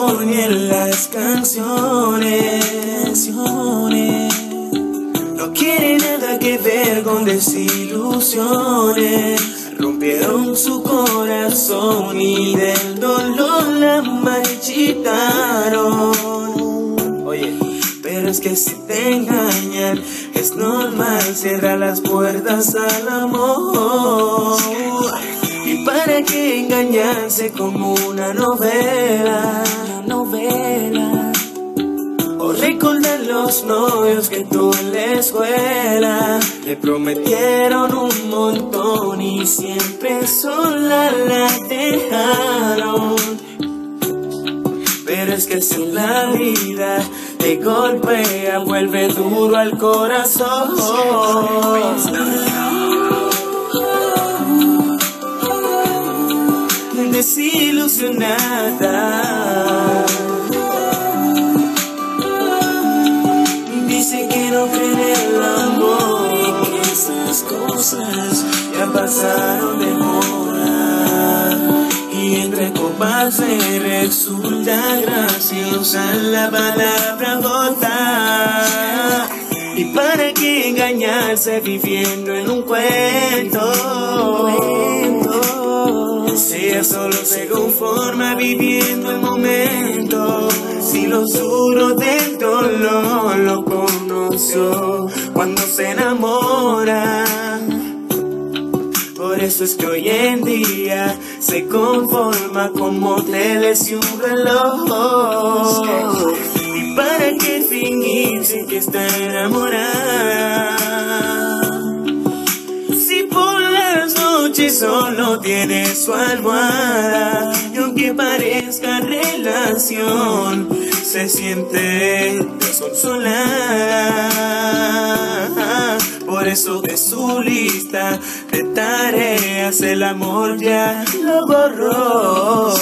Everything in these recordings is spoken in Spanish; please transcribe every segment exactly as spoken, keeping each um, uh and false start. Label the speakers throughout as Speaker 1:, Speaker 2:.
Speaker 1: amor ni en las canciones. No quiere nada que ver con desilusiones. Rompieron su corazón y del dolor la marchitaron. Oye, pero es que si te engañan es normal, cierra las puertas al amor. ¿Y para qué engañarse como una novela? Una novela. O recordar los novios que tuvo en la escuela. Le prometieron un montón y siempre sola la dejaron. Pero es que si la vida te golpea, vuelve duro al corazón. Desilusionada, dice que no cree en el amor y que esas cosas ya pasaron de moda. Y entre copas se resulta graciosa la palabra gota. ¿Y para qué engañarse viviendo en un cuento? Si ella solo se conforma viviendo el momento. Si lo duro del dolor lo conoció cuando se enamora. Por eso es que hoy en día se conforma con moteles y un reloj. ¿Y para qué fingirse que está enamorada? Si por las noches solo tiene su almohada. Y aunque parezca relación, se siente desconsolada. Por eso de su lista de tareas el amor ya lo borró.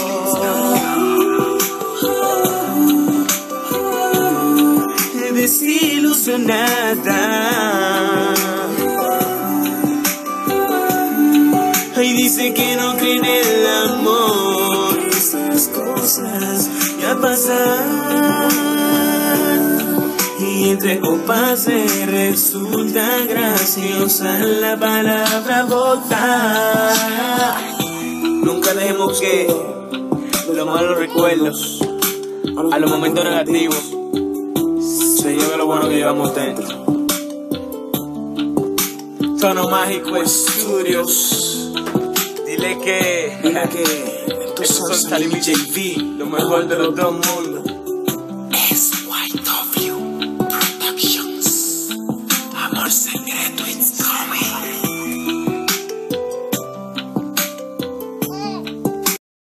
Speaker 1: Desilusionada, y dice que no cree en el amor. Esas cosas ya pasan. Y entre copas se resulta graciosa la palabra gota.
Speaker 2: Nunca dejemos que los malos recuerdos a los momentos negativos se lleve lo bueno que llevamos dentro. Tono Mágico Studios. Dile que, Dile que estos son Salim y J V, lo mejor de los dos mundos.
Speaker 1: S Y W Productions. Amor secreto.